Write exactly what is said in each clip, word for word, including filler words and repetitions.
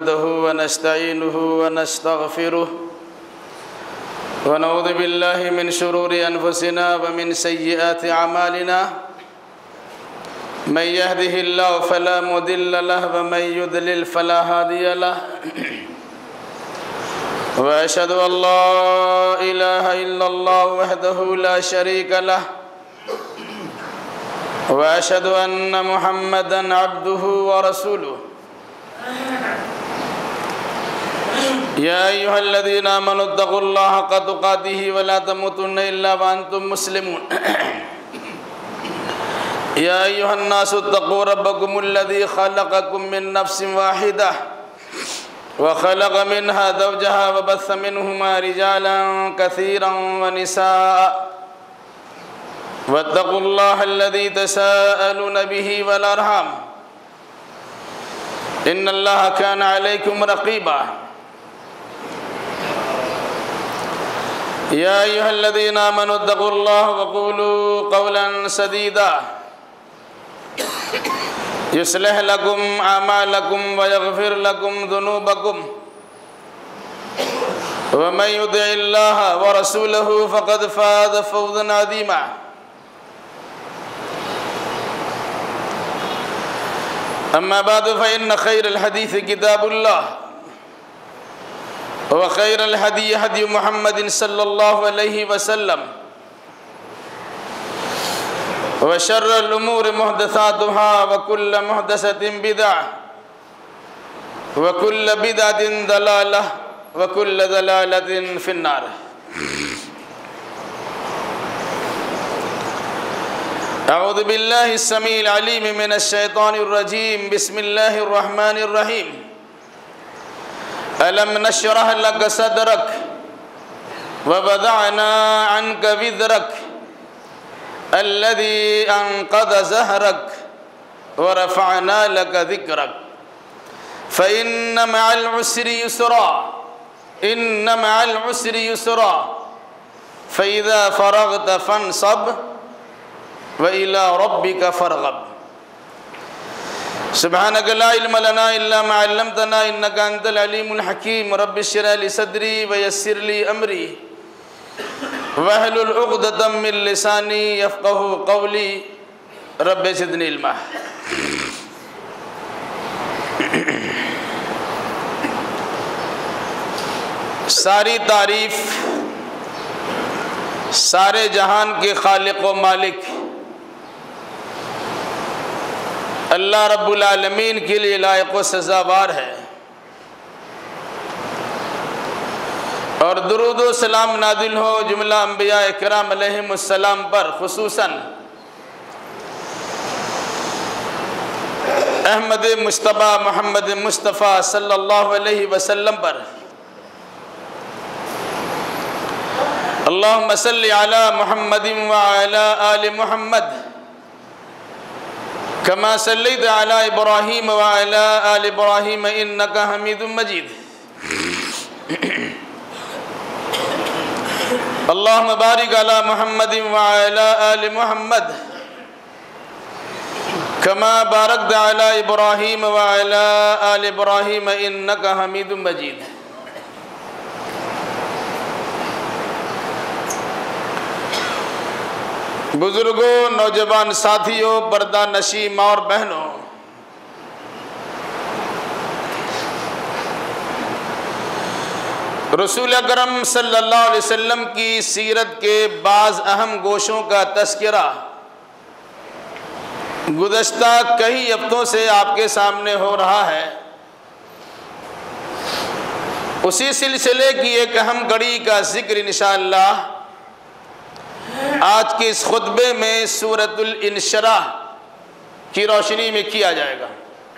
نحمده ونستعينه ونستغفره ونعوذ بالله من شرور أنفسنا ومن سيئات أعمالنا من يهده الله فلا مضل له ومن يضلل فلا هادي له وأشهد أن لا إله إلا الله وحده لا شريك له وأشهد أن محمدًا عبده ورسوله يا أيها الذين آمنوا اتقوا الله حق تقاته ولا تموتن إلا وأنتم مسلمون يا أيها الناس اتقوا ربكم الذي خلقكم من نفس واحدة وخلق منها زوجها وبث منهما رجالا كثيرا ونساء واتقوا الله الذي تساءلون به والأرحام إن الله كان عليكم رقيبا يا أيها الذين آمنوا اتقوا الله وقولوا قولا سديدا يصلح لكم أعمالكم ويغفر لكم ذنوبكم ومن يطع الله ورسوله فقد فاز فوزا عظيما أما بعد فإن خير الحديث كتاب الله وخير الهدي هدي محمد صلى الله عليه وسلم وشر الأمور محدثاتها وكل محدثة بدعة وكل بدعة ضلالة وكل ضلالة في النار. أعوذ بالله السميع العليم من الشيطان الرجيم. بسم الله الرحمن الرحيم. ألم نشرح لك صدرك ووضعنا عنك وزرك الذي أنقض ظهرك ورفعنا لك ذكرك فإن مع العسر يسرا إن مع العسر يسرا فإذا فرغت فانصب وإلى ربك فارغب. سبحانك لا علم لنا إلا ما علمتنا إنك أنت العليم الحكيم. رب اشرح لي صدري ويسر لي أمري واحلل عقدة من لساني يفقهوا قولي رب زدني علما. ساری تعریف سارے جہان کے خالق و مالک اللہ رب العالمین کے لیے لائق و سزاوار ہے، اور درود و سلام نازل ہو جملہ انبیاء کرام علیہم السلام پر، خصوصاً احمد مصطفیٰ محمد مصطفیٰ صلی اللہ علیہ وسلم پر. اللہم صلی علی محمد وعلی آل محمد كما صليت على إبراهيم وعلى آل إبراهيم إنك حميد مجيد. اللهم بارك على محمد وعلى آل محمد كما باركت على إبراهيم وعلى آل إبراهيم إنك حميد مجيد. بزرگوں، نوجوان ساتھیوں، پردہ نشی ماں اور بہنوں، رسول اکرم صلی اللہ علیہ وسلم کی سیرت کے بعض اہم گوشوں کا تذکرہ گزشتہ کئی ہفتوں سے آپ کے سامنے ہو رہا ہے. اسی سلسلے کی ایک اہم کڑی کا ذکر انشاءاللہ آج کے اس خطبے میں سورۃ الانشراح کی روشنی میں کیا جائے گا.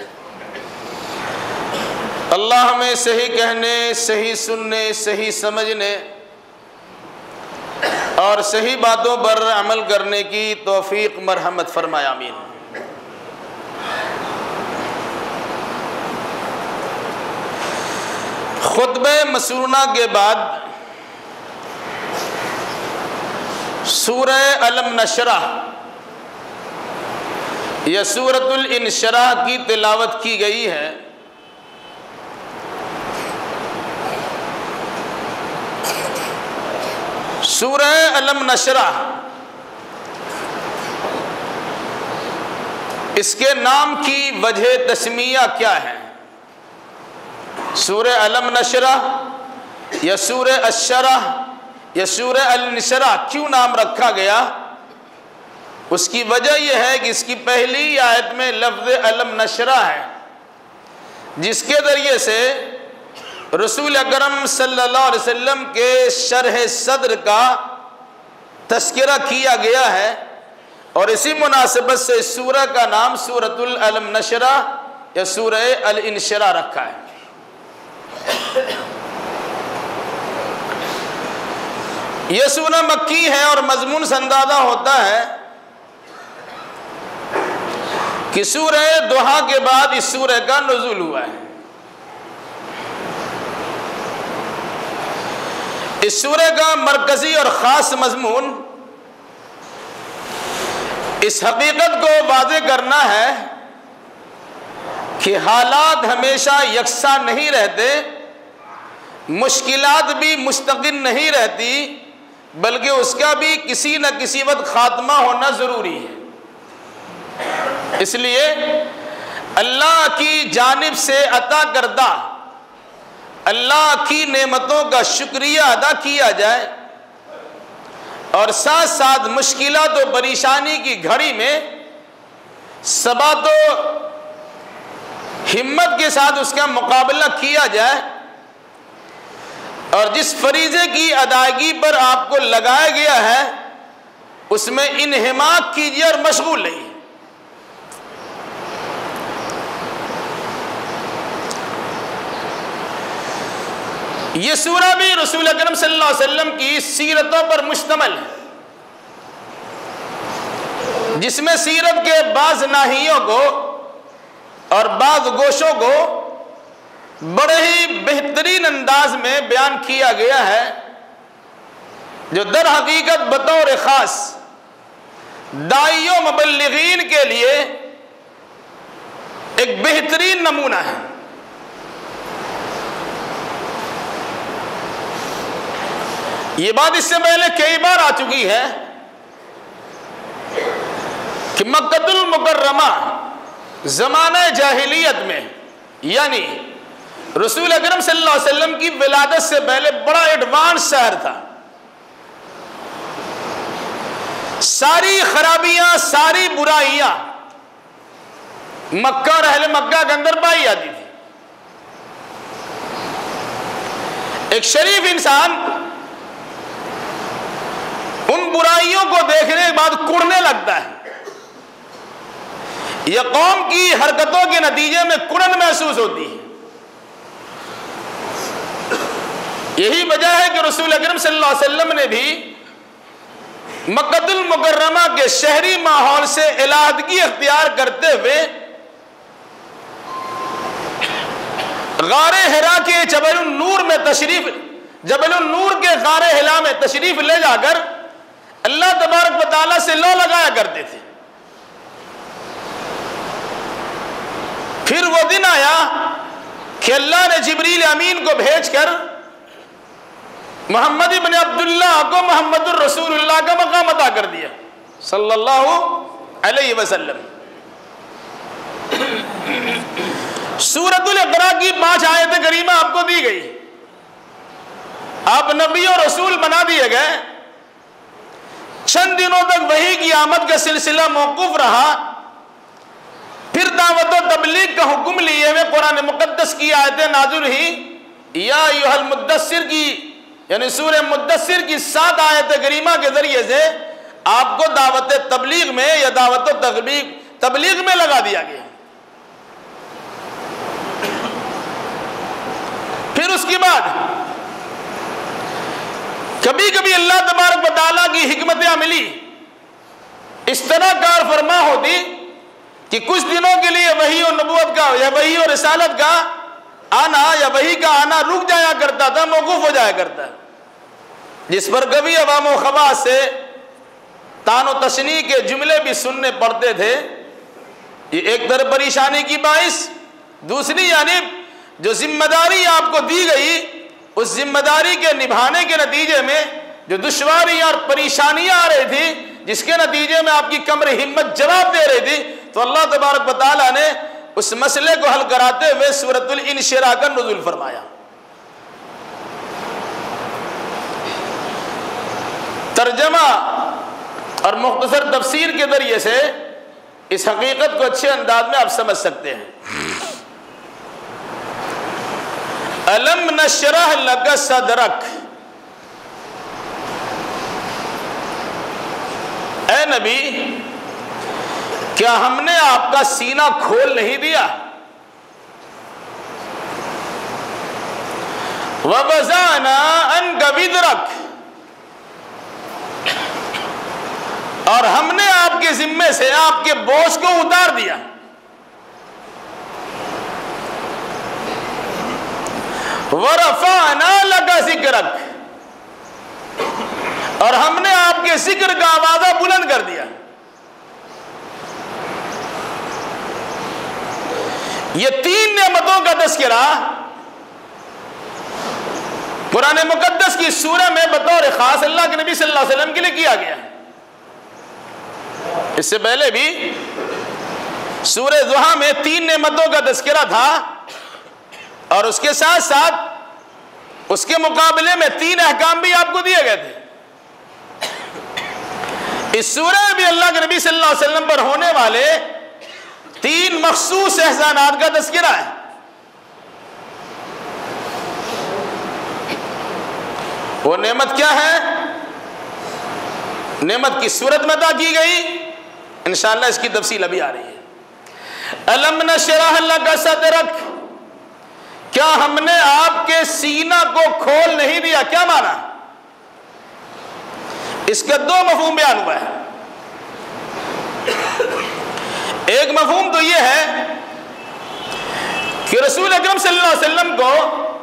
اللہ ہمیں صحیح کہنے، صحیح سننے، صحیح سمجھنے اور صحیح باتوں پر عمل کرنے کی توفیق مرحمت فرمائے، آمین. خطبہ مسنونہ کے بعد سورہ الم نشرح یا سورۃ الانشراح کی تلاوت کی گئی ہے. سورہ علم نشرح، اس کے نام کی وجہ تسمیہ کیا ہے؟ سورہ علم نشرح یا سورہ الشرح یا سورہ النشرح کیوں نام رکھا گیا؟ اس کی وجہ یہ ہے کہ اس کی پہلی آیت میں لفظ علم نشرح ہے، جس کے ذریعے سے رسول اکرم صلی اللہ علیہ وسلم کے شرح صدر کا تذکرہ کیا گیا ہے، اور اسی مناسبت سے اس سورہ کا نام سورۃ العلم نشرح یا سورہ الانشراح رکھا ہے۔ یہ سورہ مکی ہے اور مضمون سے اندازہ ہوتا ہے کہ سورہ دوحا کے بعد اس سورہ کا نزول ہوا ہے۔ اس سورہ کا مرکزی اور خاص مضمون اس حقیقت کو واضح کرنا ہے کہ حالات ہمیشہ یکساں نہیں رہتے، مشکلات بھی مستقل نہیں رہتی، بلکہ اس کا بھی کسی نہ کسی وقت خاتمہ ہونا ضروری ہے۔ اس لیے اللہ کی جانب سے عطا کردہ اللہ کی نعمتوں کا شکریہ ادا کیا جائے، اور ساتھ ساتھ مشکلات و پریشانی کی گھڑی میں ثبات و ہمت کے ساتھ اس کا مقابلہ کیا جائے، اور جس فریضے کی ادائیگی پر آپ کو لگایا گیا ہے اس میں انہماک کیجیے اور مشغول رہیے۔ یہ سورہ بھی رسول اکرم صلی اللہ علیہ وسلم کی سیرتوں پر مشتمل ہے، جس میں سیرت کے بعض ناحیوں کو اور بعض گوشوں کو بڑے ہی بہترین انداز میں بیان کیا گیا ہے، جو در حقیقت بطور خاص داعی و مبلغین کے لیے ایک بہترین نمونہ ہے۔ یہ بات اس سے پہلے کئی بار آ چکی ہے کہ مکہ المکرمہ زمانہ جاہلیت میں، یعنی رسول اکرم صلی اللہ علیہ وسلم کی ولادت سے پہلے بڑا ایڈوانس شہر تھا۔ ساری خرابیاں، ساری برائیاں مکہ اور اہل مکہ کے اندر پائی جاتی تھی۔ ایک شریف انسان ان برائیوں کو دیکھنے کے بعد کڑنے لگتا ہے۔ یہ قوم کی حرکتوں کے نتیجے میں کڑن محسوس ہوتی ہے۔ یہی وجہ ہے کہ رسول اکرم صلی اللہ علیہ وسلم نے بھی مکہ المکرمہ کے شہری ماحول سے علیحدگی اختیار کرتے ہوئے غار حرا کے جبل النور میں تشریف جبل النور کے غار حرا میں تشریف لے جا کر اللہ تبارک و تعالیٰ سے لو لگایا کرتے تھے۔ پھر وہ دن آیا کہ اللہ نے جبریل امین کو بھیج کر محمد ابن عبداللہ کو محمد الرسول اللہ کا مقام عطا کر دیا صلی اللہ علیہ وسلم۔ سورۃ الاقراء کی پانچ آیت کریمہ آپ کو دی گئی، آپ نبی اور رسول بنا دیے گئے۔ چند دنوں تک وحی کی آمد کا سلسلہ موقوف رہا، پھر دعوت و تبلیغ کا حکم لیے ہوئے قرآن مقدس کی آیتیں نازل ہوئی۔ یا ایھا المدثر کی یعنی سورہ مدثر کی سات آیت کریمہ کے ذریعے سے آپ کو دعوت تبلیغ میں یا دعوت و تبلیغ تبلیغ میں لگا دیا گیا۔ پھر اس کے بعد کبھی کبھی اللہ تبارک و تعالیٰ کی حکمت عملی اس طرح کار فرما ہوتی کہ کچھ دنوں کے لیے وحی و نبوت کا یا وحی و رسالت کا آنا یا وحی کا آنا رک جایا کرتا تھا، موقوف ہو جایا کرتا، جس پر کبھی عوام و خواص سے تان و تشنیع کے جملے بھی سننے پڑتے تھے۔ یہ ایک طرف پریشانی کی باعث، دوسری جانب جو ذمہ داری آپ کو دی گئی اس ذمہ داری کے نبھانے کے نتیجے میں جو دشواریاں اور پریشانیاں آ رہی تھی، جس کے نتیجے میں آپ کی کمر ہمت جواب دے رہی تھی، تو اللہ تبارک و تعالیٰ نے اس مسئلے کو حل کراتے ہوئے سورۃ الانشراح کا نزول فرمایا۔ ترجمہ اور مختصر تفسیر کے ذریعے سے اس حقیقت کو اچھے انداز میں آپ سمجھ سکتے ہیں۔ الم نشرح لک صدرک، اے نبی کیا ہم نے آپ کا سینہ کھول نہیں دیا؟ وَوَضَعْنَا عَنْكَ وِزْرَكَ، اور ہم نے آپ کے ذمے سے آپ کے بوجھ کو اتار دیا۔ وَرَفَعْنَا لَكَ ذِكْرَكَ، اور ہم نے آپ کے ذکر کا آوازہ بلند کر دیا۔ یہ تین نعمتوں کا تذکرہ قرآن مقدس کی سورہ میں بطور خاص اللہ کے نبی صلی اللہ علیہ وسلم کے لیے کیا گیا۔ اس سے پہلے بھی سورہ ضحیٰ میں تین نعمتوں کا تذکرہ تھا، اور اس کے ساتھ ساتھ اس کے مقابلے میں تین احکام بھی آپ کو دیے گئے تھے۔ اس سورہ میں بھی اللہ کے نبی صلی اللہ علیہ وسلم پر ہونے والے تین مخصوص احسانات کا تذکرہ ہے۔ وہ نعمت کیا ہے؟ نعمت کی صورت میں عطا کی گئی، انشاءاللہ اس کی تفصیل ابھی آ رہی ہے۔ الم نشرح لک صدرک، کیا ہم نے آپ کے سینہ کو کھول نہیں دیا؟ کیا مانا؟ اس کا دو مفہوم بیان ہوا ہے۔ ایک مفہوم تو یہ ہے کہ رسول اکرم صلی اللہ علیہ وسلم کو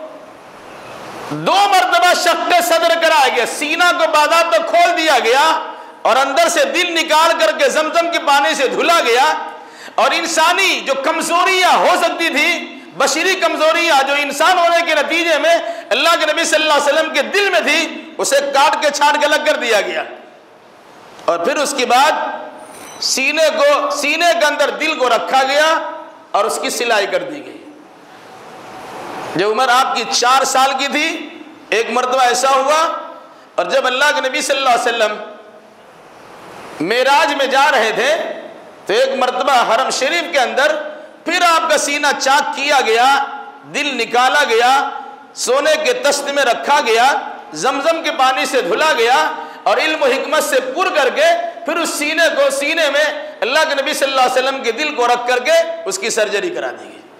دو مرتبہ شق صدر کرایا گیا، سینہ کو باضابطہ کھول دیا گیا اور اندر سے دل نکال کر کے زمزم کے پانی سے دھلا گیا، اور انسانی جو کمزوریاں ہو سکتی تھی، بشری کمزوریاں جو انسان ہونے کے نتیجے میں اللہ کے نبی صلی اللہ علیہ وسلم کے دل میں تھی، اسے کاٹ کے چھاٹ کے الگ کر دیا گیا، اور پھر اس کے بعد سینے کو سینے کے اندر دل کو رکھا گیا اور اس کی سلائی کر دی گئی۔ جب عمر آپ کی چار سال کی تھی، ایک مرتبہ ایسا ہوا، اور جب اللہ کے نبی صلی اللہ علیہ وسلم معراج میں جا رہے تھے تو ایک مرتبہ حرم شریف کے اندر پھر آپ کا سینہ چاک کیا گیا، دل نکالا گیا، سونے کے تشت میں رکھا گیا، زمزم کے پانی سے دھلا گیا، اور علم و حکمت سے پر کر کے پھر اس سینے کو سینے میں اللہ کے نبی صلی اللہ علیہ وسلم کے دل کو رکھ کر کے اس کی سرجری کرا دی گئی۔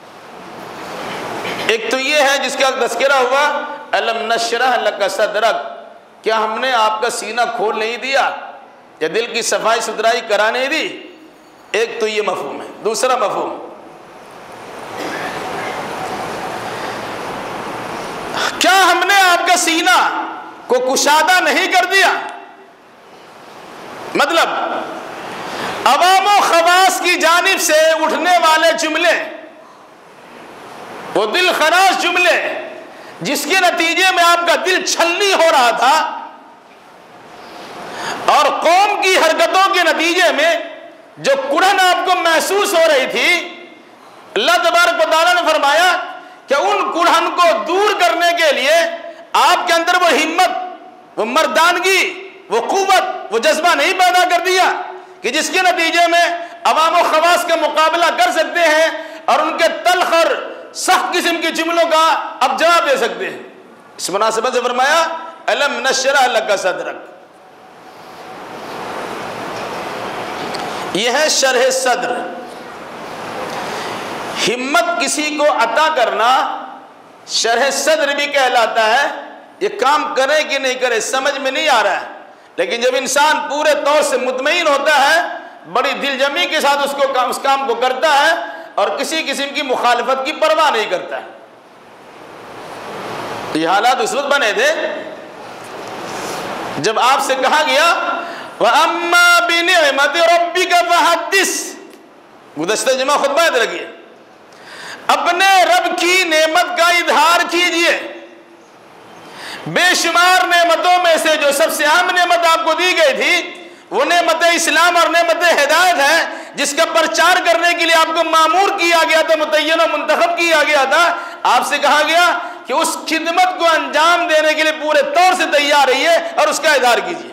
ایک تو یہ ہے جس کا تذکرہ ہوا، الم نشرح لک صدرک، کیا ہم نے آپ کا سینہ کھول نہیں دیا یا دل کی صفائی ستھرائی کرا نہیں دی؟ ایک تو یہ مفہوم ہے۔ دوسرا مفہوم، کیا ہم نے آپ کا سینہ کو کشادہ نہیں کر دیا؟ مطلب عوام و خواص کی جانب سے اٹھنے والے جملے، وہ دل خراش جملے جس کے نتیجے میں آپ کا دل چھلنی ہو رہا تھا، اور قوم کی حرکتوں کے نتیجے میں جو کڑھن آپ کو محسوس ہو رہی تھی، اللہ تبارک و تعالیٰ نے فرمایا کہ ان کڑھن کو دور کرنے کے لیے آپ کے اندر وہ ہمت، وہ مردانگی، وہ قوت، وہ جذبہ نہیں پیدا کر دیا کہ جس کے نتیجے میں عوام و خواص کا مقابلہ کر سکتے ہیں اور ان کے تلخ اور سخت قسم کے جملوں کا اب جواب دے سکتے ہیں۔ اس مناسبت سے فرمایا الم نشرح لک صدرک، یہ ہے شرح صدر۔ ہمت کسی کو عطا کرنا شرح صدر بھی کہلاتا ہے۔ یہ کام کرے کہ نہیں کرے سمجھ میں نہیں آ رہا ہے، لیکن جب انسان پورے طور سے مطمئن ہوتا ہے، بڑی دل جمی کے ساتھ اس کو اس کام کو کرتا ہے اور کسی قسم کی مخالفت کی پرواہ نہیں کرتا ہے۔ یہ حالات اس وقت بنے تھے جب آپ سے کہا گیا وَأَمَّا بِنِعْمَةِ رَبِّكَ فَحَدِّثْ، گزشتہ جمعہ خطبہ یاد رکھیے، اپنے رب کی نعمت کا اظہار کیجئے، بے شمار نعمتوں میں سے جو سب سے اہم نعمت آپ کو دی گئی تھی وہ نعمت اسلام اور نعمت ہدایت ہے، جس کا پرچار کرنے کے لیے آپ کو مامور کیا گیا تھا، متعین و منتخب کیا گیا تھا۔ آپ سے کہا گیا کہ اس خدمت کو انجام دینے کے لیے پورے طور سے تیار رہیے اور اس کا اظہار کیجیے۔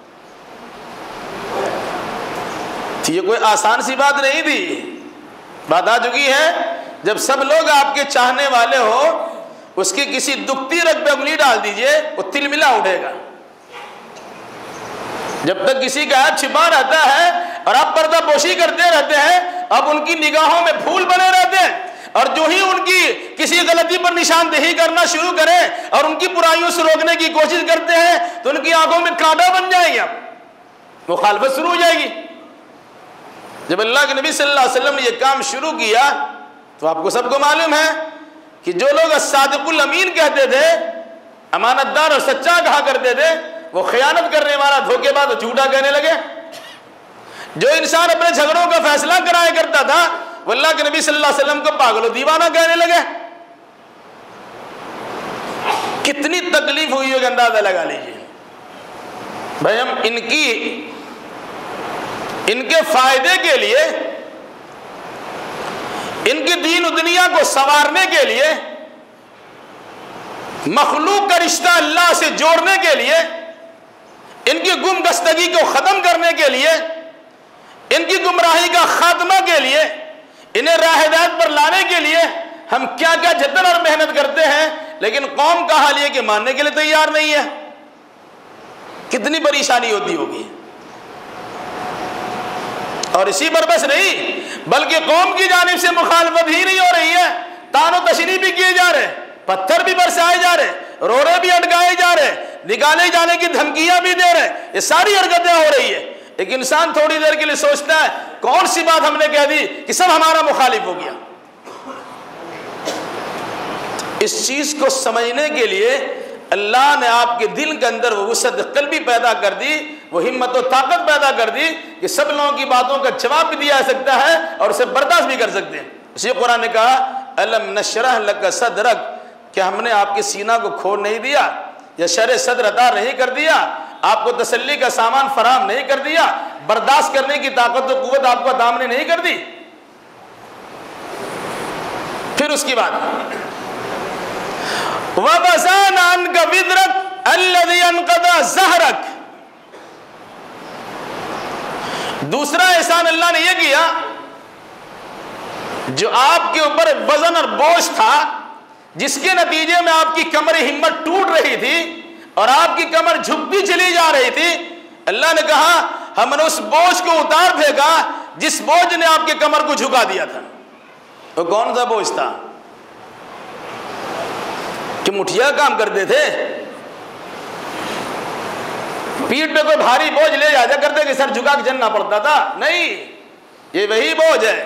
یہ کوئی آسان سی بات نہیں تھی، بات آ چکی ہے جب سب لوگ آپ کے چاہنے والے ہو، اس کی کسی دکھتی رگ پہ انگلی ڈال دیجئے وہ تل ملا اٹھے گا۔ جب تک کسی کا عیب چھپا رہتا ہے اور آپ پردہ پوشی کرتے رہتے ہیں، اب ان کی نگاہوں میں پھول بنے رہتے ہیں، اور جو ہی ان کی کسی غلطی پر نشاندہی کرنا شروع کریں اور ان کی برائیوں سے روکنے کی کوشش کرتے ہیں تو ان کی آنکھوں میں کانٹا بن جائے گا، مخالفت شروع ہو جائے گی۔ جب اللہ کے نبی صلی اللہ علیہ وسلم نے یہ کام شروع کیا تو آپ کو سب کو معلوم ہے کہ جو لوگ الصادق الامین کہتے تھے، امانت دار اور سچا کہا کرتے تھے، وہ خیانت کرنے والا، دھوکے باز اور جھوٹا کہنے لگے۔ جو انسان اپنے جھگڑوں کا فیصلہ کرایا کرتا تھا وہ اللہ کے نبی صلی اللہ علیہ وسلم کو پاگل و دیوانہ کہنے لگے۔ کتنی تکلیف ہوئی ہوگی اندازہ لگا لیجیے۔ بھائی ہم ان کی ان کے فائدے کے لیے، ان کی دین و دنیا کو سنوارنے کے لیے، مخلوق کا رشتہ اللہ سے جوڑنے کے لیے، ان کی گم گستگی کو ختم کرنے کے لیے، ان کی گمراہی کا خاتمہ کے لیے، انہیں راہ ہدایت پر لانے کے لیے ہم کیا کیا جتن اور محنت کرتے ہیں، لیکن قوم کا حال یہ کہ ماننے کے لیے تیار نہیں ہے۔ کتنی پریشانی ہوتی ہوگی۔ اور اسی پر بس نہیں بلکہ قوم کی جانب سے مخالفت ہی نہیں ہو رہی ہے، تان و تشریح بھی کیے جا رہے، پتھر بھی برسائے جا رہے، روڑے بھی اٹکائے جا رہے، نکالے جانے کی دھمکیاں بھی دے رہے، یہ ساری حرکتیں ہو رہی ہے۔ ایک انسان تھوڑی دیر کے لیے سوچتا ہے کون سی بات ہم نے کہہ دی کہ سب ہمارا مخالف ہو گیا۔ اس چیز کو سمجھنے کے لیے اللہ نے آپ کے دل کے اندر وہ وسعت قلبی پیدا کر دی، وہ ہمت و طاقت پیدا کر دی کہ سب لوگوں کی باتوں کا جواب بھی دیا جا سکتا ہے اور اسے برداشت بھی کر سکتے ہیں۔ اسی قرآن نے کہا الم نشرح لک صدرک، کہ ہم نے آپ کے سینہ کو کھول نہیں دیا یا شرح صدر عطا نہیں کر دیا، آپ کو تسلی کا سامان فراہم نہیں کر دیا، برداشت کرنے کی طاقت و قوت آپ کو عطا نہیں کر دی۔ پھر اس کی بات وَبَزَانَ عَنْكَ وِذْرَكَ الَّذِي أَنْقَضَ ظَهْرَكَ، دوسرا احسان اللہ نے یہ کیا جو آپ کے اوپر وزن اور بوجھ تھا، جس کے نتیجے میں آپ کی کمر ہمت ٹوٹ رہی تھی اور آپ کی کمر جھکتی چلی جا رہی تھی، اللہ نے کہا ہم نے اس بوجھ کو اتار پھینکا جس بوجھ نے آپ کے کمر کو جھکا دیا تھا۔ وہ کون سا بوجھ تھا؟ کہ مٹھیا کام کرتے تھے، پیٹ پہ کوئی بھاری بوجھ لے جایا کرتے کہ سر جھکا کے چلنا پڑتا تھا؟ نہیں، یہ وہی بوجھ ہے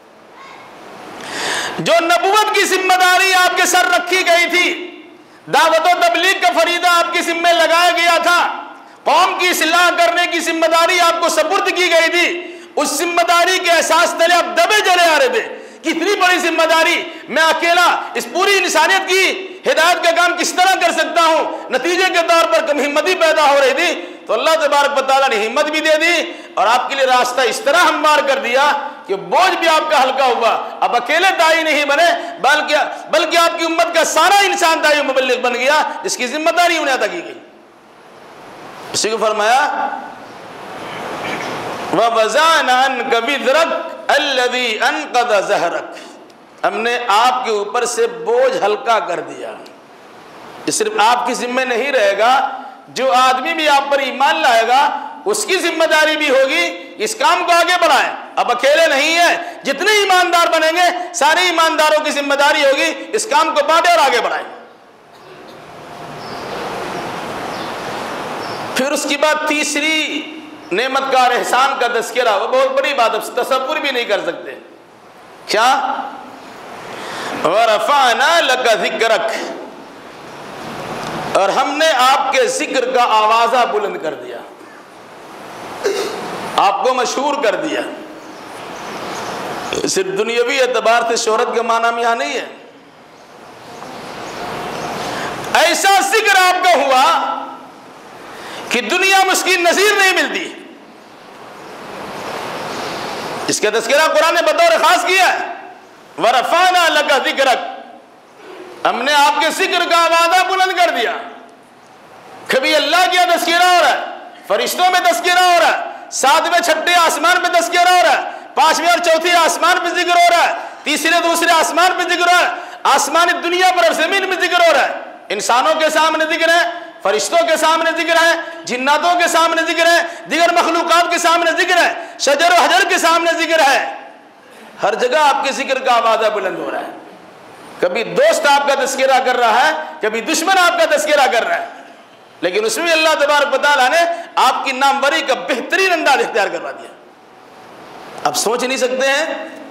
جو نبوت کی ذمہ داری آپ کے سر رکھی گئی تھی، دعوت و تبلیغ کا فریضہ آپ کے ذمہ لگایا گیا تھا، قوم کی اصلاح کرنے کی ذمہ داری آپ کو سپرد کی گئی تھی، اس ذمہ داری کے احساس تلے آپ دبے چلے آ رہے تھے۔ کتنی بڑی ذمہ داری، میں اکیلا اس پوری انسانیت کی ہدایت کا کام کس طرح کر سکتا ہوں؟ نتیجے کے طور پر کم ہمتی پیدا ہو رہی تھی تو اللہ تبارک و تعالیٰ نے ہمت بھی دے دی اور آپ کے لیے راستہ اس طرح ہموار کر دیا کہ بوجھ بھی آپ کا ہلکا ہوا۔ اب اکیلے داعی نہیں بنے بلکہ بلکہ آپ کی امت کا سارا انسان داعی مبلغ بن گیا جس کی ذمہ داری انہیں عطا کی گئی۔ اسی کو فرمایا وَوَزَانَ عَنْكَ وِذْرَكَ الَّذِي أَنْقَضَ ظَهْرَكَ، ہم نے آپ کے اوپر سے بوجھ ہلکا کر دیا۔ یہ صرف آپ کی ذمہ نہیں رہے گا، جو آدمی بھی آپ پر ایمان لائے گا اس کی ذمہ داری بھی ہوگی اس کام کو آگے بڑھائیں۔ اب اکیلے نہیں ہے، جتنے ایماندار بنیں گے سارے ایمانداروں کی ذمہ داری ہوگی اس کام کو بانٹیں اور آگے بڑھائیں۔ پھر اس کی بعد تیسری نعمت کا اور احسان کا تذکرہ، وہ بہت بڑی بات، اب تصور بھی نہیں کر سکتے۔ کیا؟ وَرَفَعْنَا لَكَ ذِكْرَكَ، اور ہم نے آپ کے ذکر کا آوازہ بلند کر دیا، آپ کو مشہور کر دیا۔ صرف دنیاوی اعتبار سے شہرت کا معنی یہاں نہیں ہے، ایسا ذکر آپ کا ہوا کہ دنیا میں اس کی نظیر نہیں ملتی. اس کا تذکرہ قرآن نے بطور خاص کیا ہے. وَرَفَعْنَا لَكَ ذِكْرَكَ، ہم نے آپ کے ذکر کا آوازہ بلند کر دیا. کبھی اللہ کیا تذکرہ ہو رہا ہے، فرشتوں میں تذکرہ ہو رہا ہے، ساتویں چھٹے آسمان پہ تذکرہ ہو رہا ہے، پانچویں اور چوتھے آسمان پہ ذکر ہو رہا ہے، تیسرے دوسرے آسمان پہ ذکر ہو رہا ہے، آسمانی دنیا پر اور زمین میں ذکر ہو رہا ہے. انسانوں کے سامنے ذکر ہے، فرشتوں کے سامنے ذکر ہے، جناتوں کے سامنے ذکر ہے، دیگر مخلوقات کے سامنے ذکر ہے، شجر و حجر کے سامنے ذکر ہے. ہر جگہ آپ کے ذکر کا آوازہ بلند ہو رہا ہے. کبھی دوست آپ کا تذکرہ کر رہا ہے، کبھی دشمن آپ کا تذکرہ کر رہا ہے، لیکن اس میں اللہ تبارک و تعالیٰ نے آپ کی ناموری کا بہترین انداز اختیار کروا دیا. اب سوچ نہیں سکتے ہیں،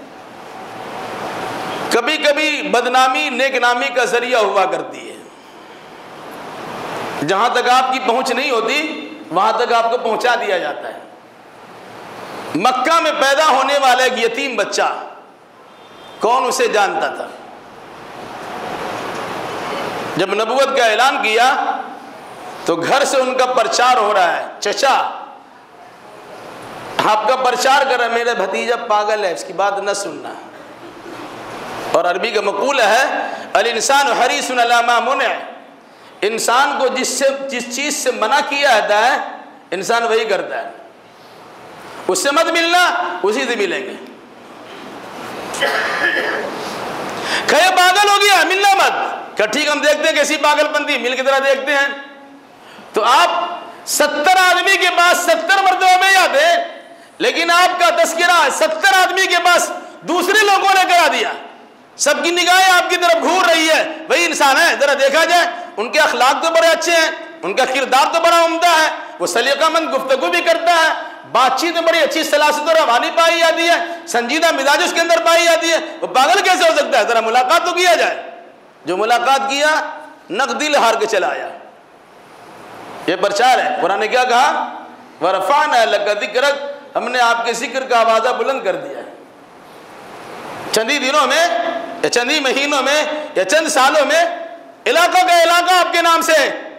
کبھی کبھی بدنامی نیک نامی کا ذریعہ ہوا کرتی ہے. جہاں تک آپ کی پہنچ نہیں ہوتی وہاں تک آپ کو پہنچا دیا جاتا ہے. مکہ میں پیدا ہونے والا ایک یتیم بچہ، کون اسے جانتا تھا؟ جب نبوت کا اعلان کیا تو گھر سے ان کا پرچار ہو رہا ہے، چچا آپ کا پرچار کر رہا ہے، میرا بھتیجا پاگل ہے، اس کی بات نہ سننا. اور عربی کا مقولہ ہے الانسان حریص علی ما منع، انسان کو جس سے جس چیز سے منع کیا جاتا ہے انسان وہی کرتا ہے. اس سے مت ملنا، اسی سے ملیں گے. کہے پاگل ہو گیا، ملنا مت. کہ ٹھیک ہم دیکھتے ہیں کیسی پاگل پنتی، مل کی طرح دیکھتے ہیں. تو آپ ستر آدمی کے پاس ستر مرتبہ میں جاتے، لیکن آپ کا تذکرہ ستر آدمی کے پاس دوسرے لوگوں نے کرا دیا. سب کی نگاہیں آپ کی طرف گھور رہی ہے، وہی انسان ہے، ذرا دیکھا جائے. ان کے اخلاق تو بڑے اچھے ہیں، ان کا کردار تو بڑا عمدہ ہے، وہ سلیقہ مند گفتگو بھی کرتا ہے، بات چیت میں بڑی اچھی سلاست و روانی پائی جاتی ہے، سنجیدہ مزاج اس کے اندر پائی جاتی ہے. وہ پاگل کیسے ہو سکتا ہے؟ ذرا ملاقات تو کیا جائے. جو ملاقات کیا نقدی ہار کے چلا آیا. یہ پرچار ہے. قرآن نے کیا کہا؟ وَرَفَعْنَا لَكَ ذِكْرَكَ، ہم نے آپ کے ذکر کا آوازہ بلند کر دیا ہے. چندی دنوں میں یا چندی مہینوں میں یا چند سالوں میں علاقہ کا علاقہ آپ کے نام سے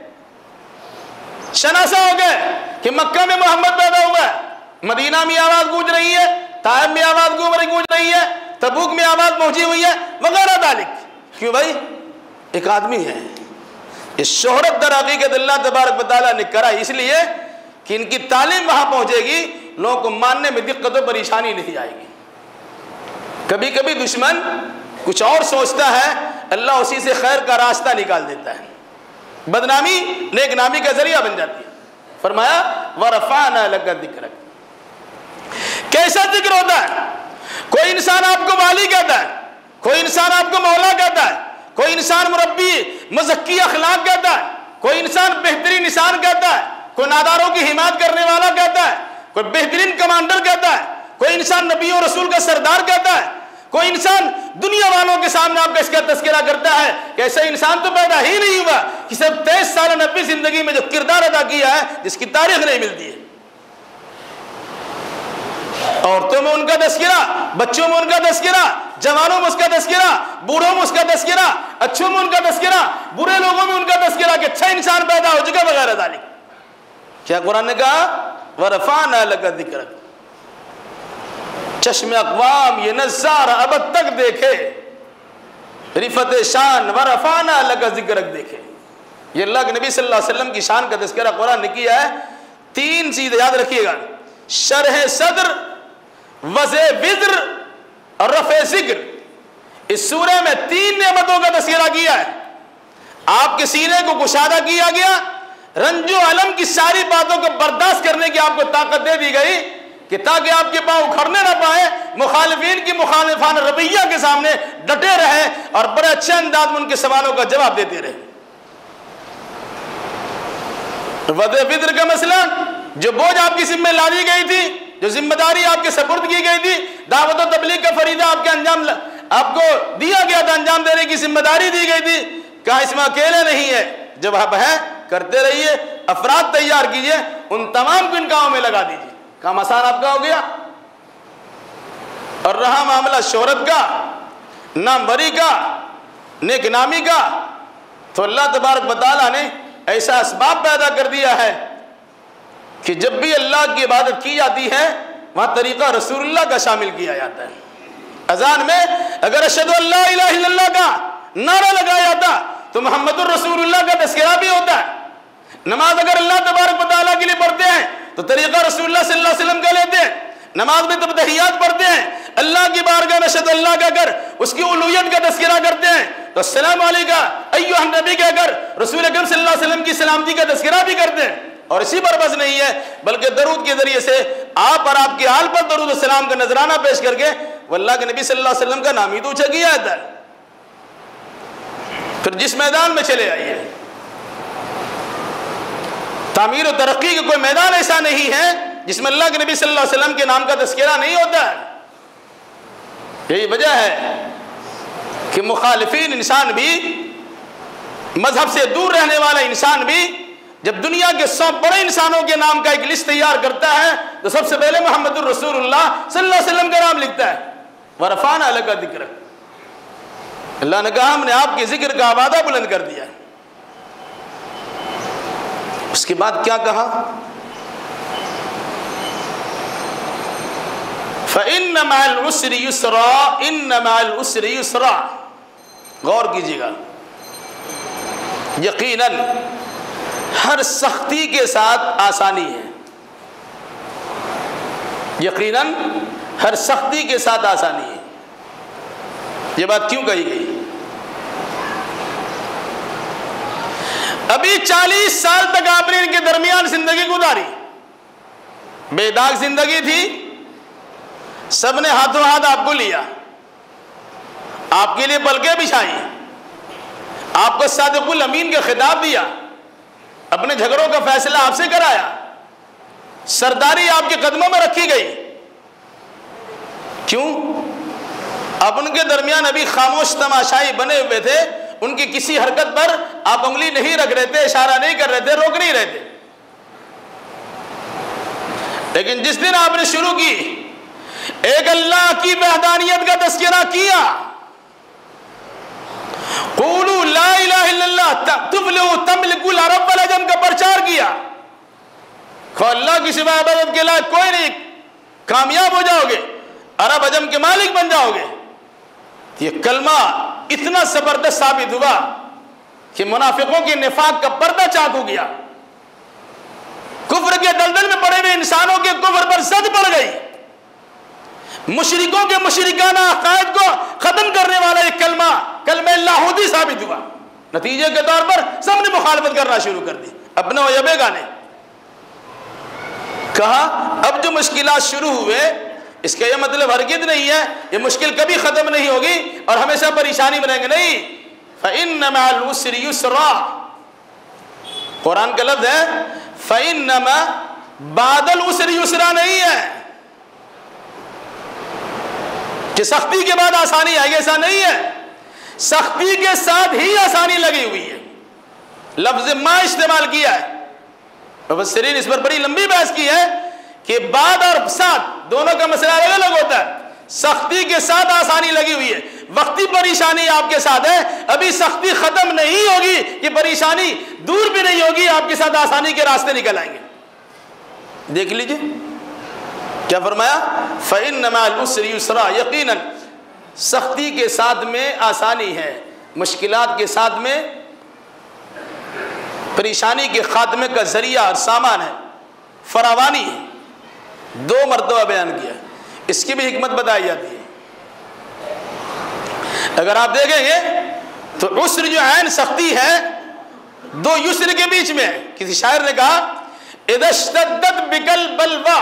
شناسا ہو گئے کہ مکہ میں محمد پیدا ہوا ہے، مدینہ میں آواز گونج رہی ہے، طائف میں آواز گونج رہی ہے، تبوک میں آواز پہنچی ہوئی ہے وغیرہ ذالک. کیوں بھائی؟ ایک آدمی ہے. یہ شہرت در حقیقت اللہ تبارک و تعالیٰ نے کرا اس لیے کہ ان کی تعلیم وہاں پہنچے گی، لوگوں کو ماننے میں دقت و پریشانی نہیں آئے گی. کبھی کبھی دشمن کچھ اور سوچتا ہے، اللہ اسی سے خیر کا راستہ نکال دیتا ہے، بدنامی نیک نامی کا ذریعہ بن جاتی ہے. فرمایا وَرَفَعْنَا لَكَ ذِكْرَكَ. کیسا ذکر ہوتا ہے؟ کوئی انسان آپ کو والی کہتا ہے، کوئی انسان آپ کو مولا کہتا ہے، کوئی انسان مربی مزکی اخلاق کہتا ہے، کوئی انسان بہترین انسان کہتا ہے، کوئی ناداروں کی حمایت کرنے والا کہتا ہے، کوئی بہترین کمانڈر کہتا ہے، کوئی انسان نبی و رسول کا سردار کہتا ہے، کوئی انسان دنیا والوں کے سامنے آپ کا اس کا تذکرہ کرتا ہے کہ ایسا انسان تو پیدا ہی نہیں ہوا کہ صرف تیئیس سال نبی زندگی میں جو کردار ادا کیا ہے جس کی تاریخ نہیں ملتی ہے. عورتوں میں ان کا تذکرہ، بچوں میں ان کا تذکرہ، جوانوں میں اس کا تذکرہ، بوڑھوں میں اس کا تذکرہ، اچھوں میں ان کا تذکرہ، برے لوگوں میں ان کا تذکرہ کہ اچھا انسان پیدا ہو چکا وغیرہ ذالک. کیا قرآن نے کہا؟ وَرَفَعْنَا لَكَ ذِكْرَكَ. چشم اقوام یہ نظارہ ابد تک دیکھے، رفت شان وَرَفَعْنَا لَكَ ذِكْرَكَ دیکھے. یہ اللہ کے نبی صلی اللہ علیہ وسلم کی شان کا تذکرہ قرآن نے کیا ہے. تین چیز یاد رکھیے گا: شرح صدر، وضع وزر اور رفع ذکر. اس سورہ میں تین نعمتوں کا تذکرہ کیا ہے. آپ کے سینے کو کشادہ کیا گیا، رنج و علم کی ساری باتوں کو برداشت کرنے کی آپ کو طاقت دے دی گئی کہ تاکہ آپ کے پاؤں اکھڑنے نہ پائیں، مخالفین کی مخالفان رویہ کے سامنے ڈٹے رہیں اور بڑے اچھے انداز میں ان کے سوالوں کا جواب دیتے رہیں. وضع وزر کا مسئلہ، جو بوجھ آپ کی ذمہ لا دی گئی تھی، جو ذمہ داری آپ کے سپرد کی گئی تھی، دعوت و تبلیغ کا فریضہ آپ کے انجام آپ کو دیا گیا تھا، انجام دینے کی ذمہ داری دی گئی تھی. کہا اس میں اکیلے نہیں ہے، جب آپ ہیں کرتے رہیے، افراد تیار کیجئے، ان تمام کو ان کاموں میں لگا دیجئے. کام آسان آپ کا ہو گیا. اور رہا معاملہ شہرت کا، ناموری کا، نیک نامی کا، تو اللہ تبارک و تعالیٰ نے ایسا اسباب پیدا کر دیا ہے کہ جب بھی اللہ کی عبادت کی جاتی ہے وہاں طریقہ رسول اللہ کا شامل کیا جاتا ہے. اذان میں اگر اشہد ان لا الہ الا اللہ کا نعرہ لگایا جاتا تو محمد الرسول اللہ کا تذکرہ بھی ہوتا ہے. نماز اگر اللہ تبارک و تعالیٰ کے لیے پڑھتے ہیں تو طریقہ رسول اللہ صلی اللہ علیہ وسلم کا لیتے ہیں. نماز میں تب تحیات پڑھتے ہیں اللہ کی بارگاہ میں اشہد اللہ کا کر اس کی الوہیت کا تذکرہ کرتے ہیں تو السلام علیکم ایھا النبی کا کر رسول اکرم صلی اللہ علیہ وسلم کی سلامتی کا تذکرہ بھی کرتے ہیں. اور اسی پر بس نہیں ہے بلکہ درود کے ذریعے سے آپ اور آپ کے حال پر درود و سلام کا نذرانہ پیش کر کے وہ اللہ کے نبی صلی اللہ علیہ وسلم کا نام ہی تو اونچا کیا جاتا ہے. پھر جس میدان میں چلے آئیے تعمیر و ترقی کا کوئی میدان ایسا نہیں ہے جس میں اللہ کے نبی صلی اللہ علیہ وسلم کے نام کا تذکرہ نہیں ہوتا ہے. یہی وجہ ہے کہ مخالفین انسان بھی مذہب سے دور رہنے والا انسان بھی جب دنیا کے سب بڑے انسانوں کے نام کا ایک لسٹ تیار کرتا ہے تو سب سے پہلے محمد الرسول اللہ صلی اللہ علیہ وسلم کا نام لکھتا ہے. وَرَفَعْنَا لَكَ ذِكْرَكَ اللہ نے کہا ہم نے آپ کے ذکر کا آوازہ بلند کر دیا. اس کے بعد کیا کہا فَإِنَّ مَعَ الْعُسْرِ يُسْرًا إِنَّ مَعَ الْعُسْرِ يُسْرًا. غور کیجیے گا یقیناً ہر سختی کے ساتھ آسانی ہے. یقیناً ہر سختی کے ساتھ آسانی ہے. یہ بات کیوں کہی گئی؟ ابھی چالیس سال تک آپ نے ان کے درمیان زندگی گزاری، بے داغ زندگی تھی، سب نے ہاتھوں ہاتھ آپ کو لیا، آپ کے لیے پلکیں بچھائی، آپ کو صادق الامین کا خطاب دیا، اپنے جھگڑوں کا فیصلہ آپ سے کرایا، سرداری آپ کے قدموں میں رکھی گئی. کیوں؟ اب ان کے درمیان ابھی خاموش تماشائی بنے ہوئے تھے، ان کی کسی حرکت پر آپ انگلی نہیں رکھ رہے تھے، اشارہ نہیں کر رہے تھے، روک نہیں رہے تھے. لیکن جس دن آپ نے شروع کی ایک اللہ کی وحدانیت کا تذکرہ کیا، قولوا لا الہ الا اللہ تفلحوا تملکوا العرب والعجم کا پرچار کیا کہ اللہ کی سوا عبادت کے لائق کوئی نہیں، کامیاب ہو جاؤ گے، عرب عجم کے مالک بن جاؤ گے. یہ کلمہ اتنا زبردست ثابت ہوا کہ منافقوں کے نفاق کا پردہ چاک ہو گیا. کفر کے دلدل میں پڑے ہوئے انسانوں کے کفر پر زد پڑ گئی. مشرکوں کے مشرکانہ عقائد کو ختم کرنے والا یہ کلمہ کلمہ لاہوتی ثابت ہوا. نتیجے کے طور پر سب نے مخالفت کرنا شروع کر دی، اپنے ویبے گانے. کہا اب جو مشکلات شروع ہوئے اس کا یہ مطلب ہرگز نہیں ہے یہ مشکل کبھی ختم نہیں ہوگی اور ہمیشہ پریشانی میں رہیں گے. نہیں، فَإِنَّ مَعَ الْعُسْرِ يُسْرًا. قرآن کا لفظ ہے فَإِنَّمَا بَعْدَ الْعُسْرِ يُسْرًا نہیں ہے کہ سختی کے بعد آسانی آئے گی، ایسا نہیں ہے. سختی کے ساتھ ہی آسانی لگی ہوئی ہے. لفظ ما استعمال کیا ہے. مفسرین اس پر بڑی لمبی بحث کی ہے کہ بعد اور ساتھ دونوں کا مسئلہ الگ الگ ہوتا ہے. سختی کے ساتھ آسانی لگی ہوئی ہے، وقتی پریشانی آپ کے ساتھ ہے، ابھی سختی ختم نہیں ہوگی، یہ پریشانی دور بھی نہیں ہوگی، آپ کے ساتھ آسانی کے راستے نکل آئیں گے. دیکھ لیجئے کیا فرمایا، فَإِنَّ مَعَ الْعُسْرِ يُسْرًا. یقیناً سختی کے ساتھ میں آسانی ہے، مشکلات کے ساتھ میں پریشانی کے خاتمے کا ذریعہ اور سامان ہے، فراوانی ہے. دو مرتبہ بیان کیا، اس کی بھی حکمت بتائی جاتی ہے. اگر آپ دیکھیں گے تو عسر جو عین سختی ہے دو یسر کے بیچ میں ہے. کسی شاعر نے کہا اذا اشتدت بک البلوى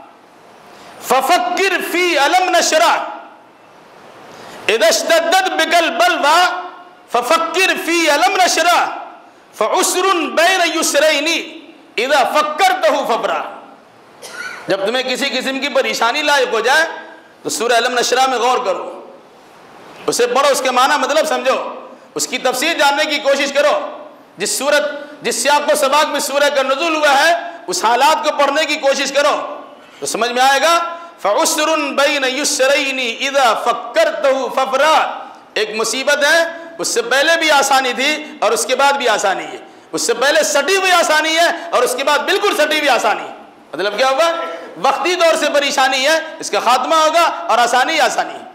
ففکر فی علم نشرہ. اذا اشتدت بک البلوى ففکر فی علم نشرہ فعسر بین یسرین اذا فکرتہ فبرا. جب تمہیں کسی قسم کی پریشانی لاحق ہو جائے تو سورہ علم نشرہ میں غور کرو، اسے پڑھو، اس کے معنی مطلب سمجھو، اس کی تفسیر جاننے کی کوشش کرو. جس صورت جس سیاق و سباق میں سورہ کا نزول ہوا ہے اس حالات کو پڑھنے کی کوشش کرو تو سمجھ میں آئے گا. فعسر بین یسرین اذا فکرتہ فبرا. ایک مصیبت ہے اس سے پہلے بھی آسانی تھی اور اس کے بعد بھی آسانی ہے. اس سے پہلے سٹی ہوئی آسانی ہے اور اس کے بعد بالکل سٹی ہوئی آسانی ہے. مطلب کیا ہوگا؟ وقتی طور سے پریشانی ہے، اس کا خاتمہ ہوگا اور آسانی ہی آسانی ہے.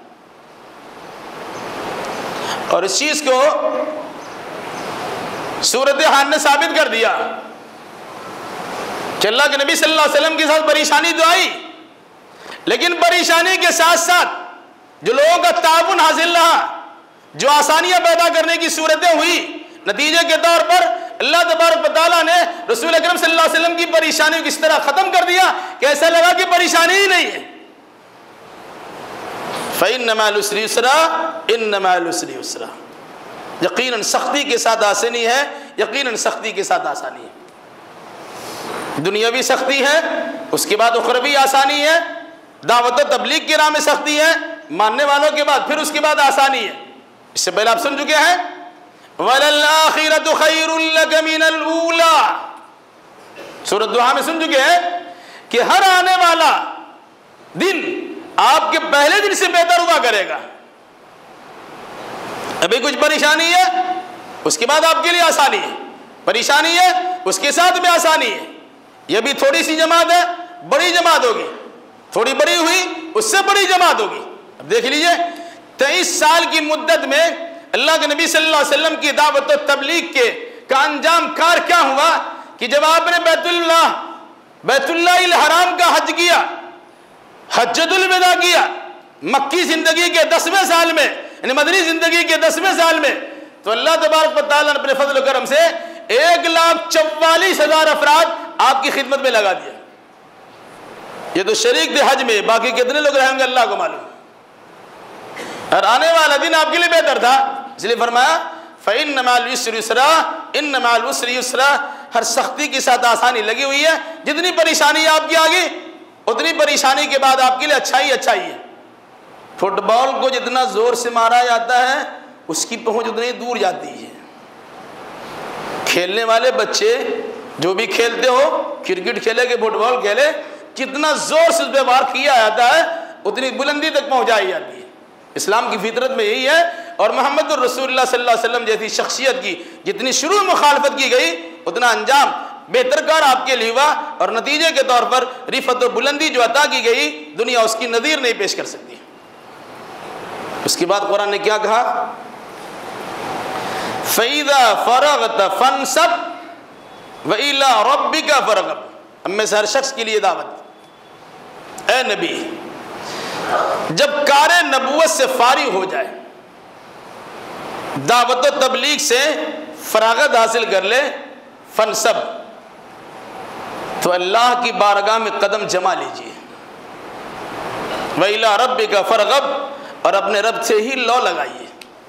اور اس چیز کو صورتحال نے ثابت کر دیا کہ اللہ کے نبی صلی اللہ علیہ وسلم کے ساتھ پریشانی تو آئی، لیکن پریشانی کے ساتھ ساتھ جو لوگوں کا تعاون حاصل رہا، جو آسانیاں پیدا کرنے کی صورتیں ہوئی، نتیجے کے طور پر اللہ تبارک و تعالیٰ نے رسول اکرم صلی اللہ علیہ وسلم کی پریشانیوں کو اس طرح ختم کر دیا کہ ایسا لگا کہ پریشانی ہی نہیں ہے. فَإِنَّ مَعَ الْعُسْرِ يُسْرًا إِنَّ مَعَ الْعُسْرِ يُسْرًا. یقیناً سختی کے ساتھ آسانی ہے، یقیناً سختی کے ساتھ آسانی ہے. دنیاوی سختی ہے، اس کے بعد اخروی آسانی ہے. دعوت و تبلیغ کی راہ میں سختی ہے، ماننے والوں کے بعد پھر اس کے بعد آسانی ہے. اس سے پہلے آپ سن چکے ہیں وَلَلْآخِرَةُ خَيْرٌ لَكَ مِنَ الْأُولَىٰ. سورۃ دوحہ میں سن چکے ہیں کہ ہر آنے والا دن آپ کے پہلے دن سے بہتر ہوا کرے گا. ابھی کچھ پریشانی ہے، اس کے بعد آپ کے لیے آسانی ہے. پریشانی ہے، اس کے ساتھ بھی آسانی ہے. یہ بھی تھوڑی سی جماعت ہے، بڑی جماعت ہوگی. تھوڑی بڑی ہوئی، اس سے بڑی جماعت ہوگی. اب دیکھ لیجئے تیئیس سال کی مدت میں اللہ کے نبی صلی اللہ علیہ وسلم کی دعوت و تبلیغ کے کا انجام کار کیا ہوا کہ جب آپ نے بیت اللہ بیت اللہ الحرام کا حج کیا، حجۃ الوداع کیا، مکی زندگی کے دسویں سال میں، یعنی مدنی زندگی کے دسویں سال میں، تو اللہ تبارک و تعالیٰ نے اپنے فضل و کرم سے ایک لاکھ چوالیس ہزار افراد آپ کی خدمت میں لگا دیا. یہ تو شریک تھے حج میں، باقی کتنے لوگ رہیں گے اللہ کو معلوم. اور آنے والا دن آپ کے لیے بہتر تھا، اس لیے فرمایا فَإِنَّ مَعَ الْعُسْرِ يُسْرًا إِنَّ مَعَ الْعُسْرِ يُسْرًا. ہر سختی کے ساتھ آسانی لگی ہوئی ہے. جتنی پریشانی آپ کی آگی، اتنی پریشانی کے بعد آپ کے لیے اچھائی اچھائی ہے. فٹ بال کو جتنا زور سے مارا جاتا ہے، اس کی پہنچ اتنی دور جاتی ہے. کھیلنے والے بچے جو بھی کھیلتے ہو، کرکٹ کھیلے کہ فٹ بال کھیلے، جتنا زور سے اس پہ وار کیا جاتا ہے اتنی بلندی تک پہنچائی جاتی ہے. اسلام کی فطرت میں یہی ہے. اور محمد الرسول اللہ صلی اللہ علیہ وسلم جیسی شخصیت کی جتنی شروع مخالفت کی گئی، اتنا انجام بہتر کار آپ کے لیے ہوا. اور نتیجے کے طور پر رفعت و بلندی جو عطا کی گئی، دنیا اس کی نظیر نہیں پیش کر سکتی. اس کے بعد قرآن نے کیا کہا؟ فَإِذَا فَرَغْتَ فَانْصَبْ وَإِلَىٰ رَبِّكَ فَارْغَب. اب میں سے ہر شخص کے لیے دعوت، اے نبی جب کار نبوت سے فارغ ہو جائے، دعوت و تبلیغ سے فراغت حاصل کر لے، فنصب، تو اللہ کی بارگاہ میں قدم جما لیجئے. وَإِلَىٰ رَبِّكَ فَارْغَب، اور اپنے رب سے ہی لو لگائیے.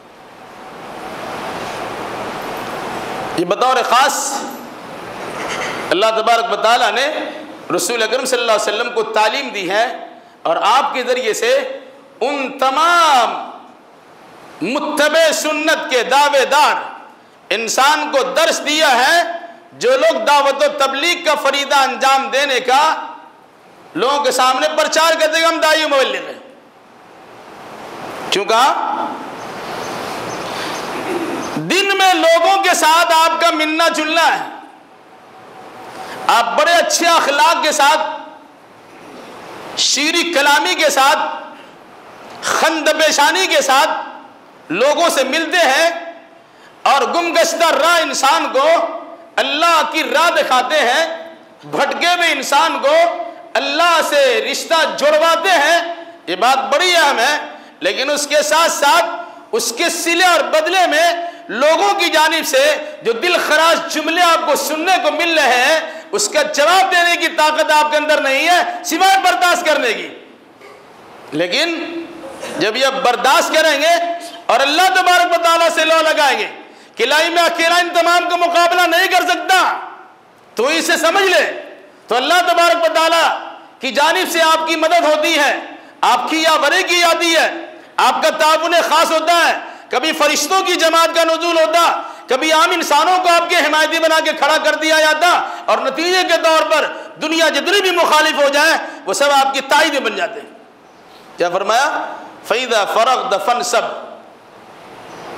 یہ بطور خاص اللہ تبارک و تعالیٰ نے رسول اکرم صلی اللہ علیہ وسلم کو تعلیم دی ہے، اور آپ کے ذریعے سے ان تمام متبع سنت کے دعوے دار انسان کو درس دیا ہے جو لوگ دعوت و تبلیغ کا فریضہ انجام دینے کا لوگوں کے سامنے پرچار کرتے ہیں. ہم داعی مبلغ ہیں. کیوں کہا؟ دن میں لوگوں کے ساتھ آپ کا ملنا جلنا ہے. آپ بڑے اچھے اخلاق کے ساتھ، شیریں کلامی کے ساتھ، خند پیشانی کے ساتھ لوگوں سے ملتے ہیں، اور گمگشتہ راہ انسان کو اللہ کی راہ دکھاتے ہیں، بھٹکے ہوئے انسان کو اللہ سے رشتہ جڑواتے ہیں. یہ بات بڑی اہم ہے. لیکن اس کے ساتھ ساتھ اس کے صلے اور بدلے میں لوگوں کی جانب سے جو دل خراش جملے آپ کو سننے کو مل رہے ہیں، اس کا جواب دینے کی طاقت آپ کے اندر نہیں ہے سوائے برداشت کرنے کی. لیکن جب یہ برداشت کریں گے اور اللہ تبارک و تعالیٰ سے لو لگائیں گے کہ لائی میں اکیلا ان تمام کا مقابلہ نہیں کر سکتا، تو اسے سمجھ لے، تو اللہ تبارک و تعالیٰ کی جانب سے آپ کی مدد ہوتی ہے، آپ کی یاوری کی جاتی ہے، آپ کا تعاون خاص ہوتا ہے. کبھی فرشتوں کی جماعت کا نزول ہوتا، کبھی عام انسانوں کو آپ کے حمایتی بنا کے کھڑا کر دیا جاتا، اور نتیجے کے طور پر دنیا جتنی بھی مخالف ہو جائے وہ سب آپ کی تائید بن جاتے ہیں. کیا فرمایا؟ فَإِذَا فَرَغْتَ فَانْصَبْ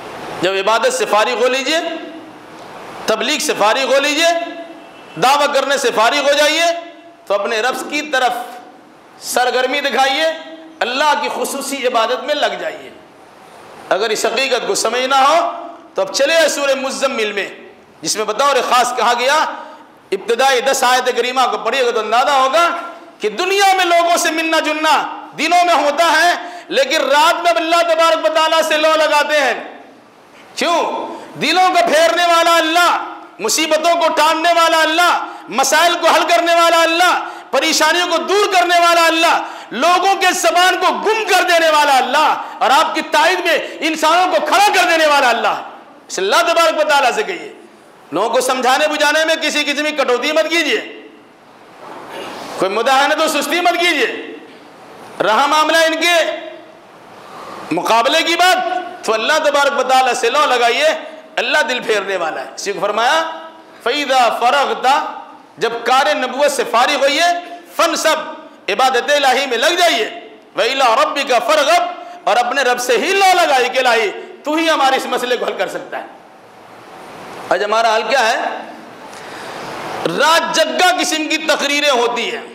جب عبادت سے فارغ ہو لیجئے، تبلیغ سے فارغ ہو لیجئے، دعویٰ کرنے سے فارغ ہو جائیے، تو اپنے رب کی طرف سرگرمی دکھائیے، اللہ کی خصوصی عبادت میں لگ جائیے۔ اگر اس حقیقت کو سمجھنا ہو تو اب چلے سورہ مزمل میں، جس میں بطور خاص کہا گیا، ابتدائی دس آیت کریمہ کو پڑھیے گا تو اندازہ ہوگا کہ دنیا میں لوگوں سے ملنا جلنا دنوں میں ہوتا ہے، لیکن رات میں اللہ تبارک و تعالیٰ سے لو لگاتے ہیں۔ کیوں؟ دلوں کو پھیرنے والا اللہ، مصیبتوں کو ٹالنے والا اللہ، مسائل کو حل کرنے والا اللہ، پریشانیوں کو دور کرنے والا اللہ، لوگوں کے زبان کو گم کر دینے والا اللہ، اور آپ کی تائید میں انسانوں کو کھڑا کر دینے والا اللہ۔ اس اللہ تبارک و تعالیٰ سے کہیے، لوگوں کو سمجھانے بجھانے میں کسی قسم کی کٹوتی مت کیجیے، کوئی مداحنت و سستی مت کیجیے۔ رہا معاملہ ان کے مقابلے کی بات تو اللہ تبارک و تعالیٰ سے لو لگائیے، اللہ دل پھیرنے والا ہے۔ اسی کو فرمایا فَإِذَا فَرَغْتَ، جب کار نبوت سے فارغ ہوئیے، فَنْصَبْ، عبادت الہی میں لگ جائیے، وَإِلَىٰ رَبِّكَ فَارْغَب، اور اپنے رب سے ہی لو لگائی کہ الہی تو ہی ہمارے اس مسئلے کو حل کر سکتا ہے۔ آج ہمارا حل کیا ہے؟ رات جگہ قسم کی تقریریں ہوتی ہیں،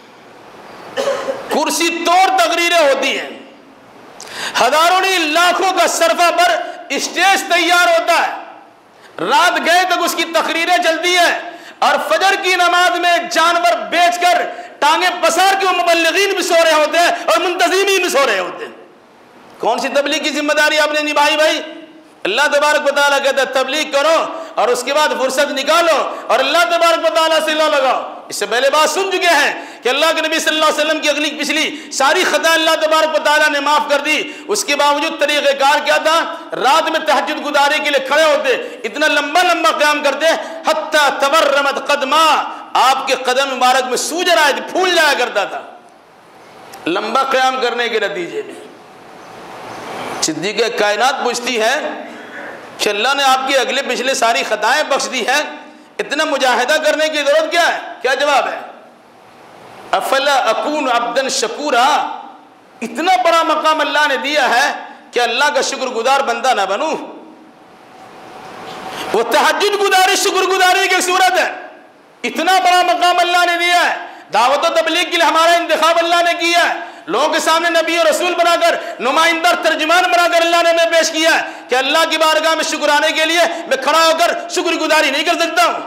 کرسی توڑ تقریریں ہوتی ہیں، ہزاروں نہیں لاکھوں کا صرفہ پر اسٹیج تیار ہوتا ہے، رات گئے تک اس کی تقریریں چلتی ہیں، اور فجر کی نماز میں جانور بیچ کر ٹانگیں پسار کے وہ مبلغین بھی سو رہے ہوتے ہیں اور منتظمین بھی سو رہے ہوتے ہیں۔ کون سی تبلیغ کی ذمہ داری آپ نے نبھائی بھائی؟ اللہ تبارک و تعالیٰ کہتا ہے تبلیغ کرو اور اس کے بعد فرصت نکالو اور اللہ تبارک و تعالیٰ سے لو لگاؤ۔ اس سے پہلے بات سن چکے ہیں کہ اللہ کے نبی صلی اللہ علیہ وسلم کی اگلی پچھلی ساری خطائیں اللہ تبارک و تعالیٰ نے معاف کر دی، اس کے باوجود طریقہ کار کیا تھا؟ رات میں تہجد گزارنے کے لیے کھڑے ہوتے، اتنا لمبا لمبا قیام کرتے حتی تورمت قدما، آپ کے قدم مبارک میں سوج رہا ہے، پھول جایا کرتا تھا لمبا قیام کرنے کے نتیجے میں۔ صدیق کائنات پوچھتی ہے کہ اللہ نے آپ کی اگلے پچھلے ساری خطائیں بخش دی ہیں، اتنا مجاہدہ کرنے کی ضرورت کیا ہے؟ کیا جواب ہے؟ افلا اکون عبدا شکورا، اتنا بڑا مقام اللہ نے دیا ہے کہ اللہ کا شکر گزار بندہ نہ بنوں؟ وہ تہجد گزاری شکر گزاری کی صورت ہے، اتنا بڑا مقام اللہ نے دیا ہے، دعوت و تبلیغ کے لیے ہمارا انتخاب اللہ نے کیا ہے، لوگوں کے سامنے نبی اور رسول بنا کر، نمائندہ ترجمان بنا کر اللہ نے ہمیں پیش کیا ہے کہ اللہ کی بارگاہ میں شکرانے کے لیے میں کھڑا ہو کر شکر گزاری نہیں کر سکتا ہوں۔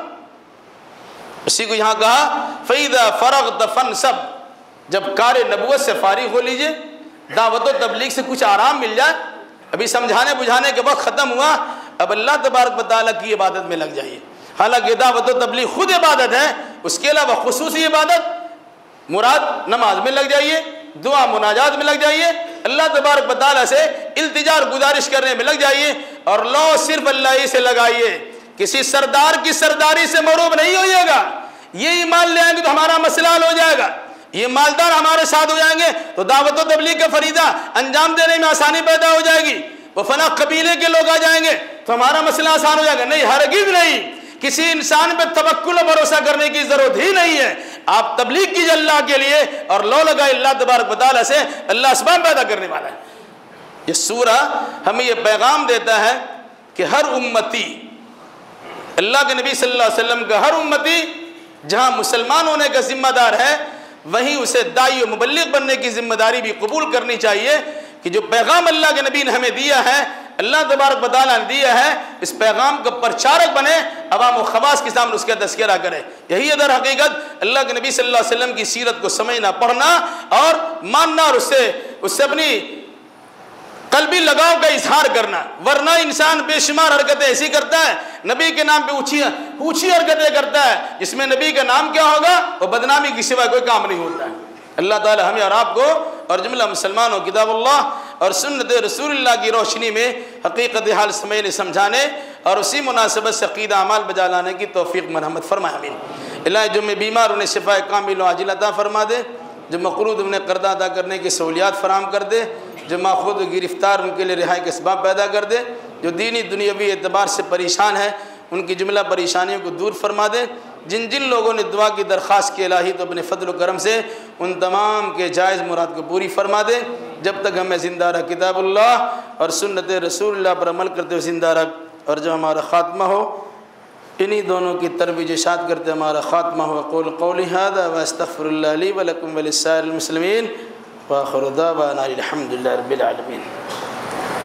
اسی کو یہاں کہا فَإِذَا فَرَغْتَ فَانْصَبْ، جب کار نبوت سے فارغ ہو لیجئے، دعوت و تبلیغ سے کچھ آرام مل جائے، ابھی سمجھانے بجھانے کے وقت ختم ہوا، اب اللہ تبارک و تعالیٰ کی عبادت میں لگ جائیے۔ حالانکہ دعوت و تبلیغ خود عبادت ہے، اس کے علاوہ خصوصی عبادت مراد نماز میں لگ جائیے، دعا مناجات میں لگ جائیے، اللہ تبارک و تعالیٰ سے التجا گزارش کرنے میں لگ جائیے، اور لو صرف اللہ ہی سے لگائیے، کسی سردار کی سرداری سے مروب نہیں ہوئیے گا۔ یہ ایمان لے آئیں گے تو ہمارا مسئلہ حل ہو جائے گا، یہ مالدار ہمارے ساتھ ہو جائیں گے تو دعوت و تبلیغ کا فریضہ انجام دینے میں آسانی پیدا ہو جائے گی، وہ فلاں قبیلے کے لوگ آ جائیں گے تو ہمارا مسئلہ آسان ہو جائے گا۔ نہیں، ہرگز نہیں، کسی انسان پہ توکل و بھروسہ کرنے کی ضرورت ہی نہیں ہے۔ آپ تبلیغ کیجیے اللہ کے لیے اور لو لگائے اللہ تبارک و تعالیٰ سے، اللہ اسباب پیدا کرنے والا ہے۔ یہ سورہ ہمیں یہ پیغام دیتا ہے کہ ہر امتی، اللہ کے نبی صلی اللہ علیہ وسلم کا ہر امتی جہاں مسلمان ہونے کا ذمہ دار ہے، وہیں اسے داعی و مبلغ بننے کی ذمہ داری بھی قبول کرنی چاہیے کہ جو پیغام اللہ کے نبی نے ہمیں دیا ہے، اللہ تبارک و تعالیٰ نے دیا ہے، اس پیغام کا پرچارک بنے، عوام و خواص کے سامنے اس کا تذکرہ کرے۔ یہی ہے در حقیقت اللہ کے نبی صلی اللہ علیہ وسلم کی سیرت کو سمجھنا، پڑھنا اور ماننا، اور اس سے اس سے اپنی قلبی لگاؤ کا اظہار کرنا۔ ورنہ انسان بے شمار حرکتیں ایسی کرتا ہے، نبی کے نام پہ اونچی اونچی حرکتیں کرتا ہے، جس میں نبی کا نام کیا ہوگا، وہ بدنامی کے سوا کوئی کام نہیں ہوتا ہے۔ اللہ تعالی ہمیں اور آپ کو اور جملہ مسلمانوں کتاب اللہ اور سنت رسول اللہ کی روشنی میں حقیقت حال سمجھنے سمجھانے اور اسی مناسبت سے عقیدہ اعمال بجا لانے کی توفیق مرحمت فرمائے آمین۔ الہی جو میں بیمار انہیں شفا کامل و عاجل عطا فرما دے، جو مقروض انہیں قرض ادا کرنے کی سہولیات فراہم کر دے، جو ماخوذ و گرفتار ان کے لیے رہائی کے اسباب پیدا کر دے، جو دینی دنیاوی اعتبار سے پریشان ہے ان کی جملہ پریشانیوں کو دور فرما دے۔ جن جن لوگوں نے دعا کی درخواست کی الہی تو اپنے فضل و کرم سے ان تمام کے جائز مراد کو پوری فرما دے. جب تک ہمیں زندہ رکھ کتاب اللہ اور سنت رسول اللہ پر عمل کرتے ہوئے زندہ رکھ، اور جب ہمارا خاتمہ ہو انہی دونوں کی ترویج اشاعت کرتے ہمارا خاتمہ ہو. اقول قولی ھذا واستغفر اللہ لی ولکم ولسائر المسلمین وآخر دعوانا الحمد للہ رب العالمین.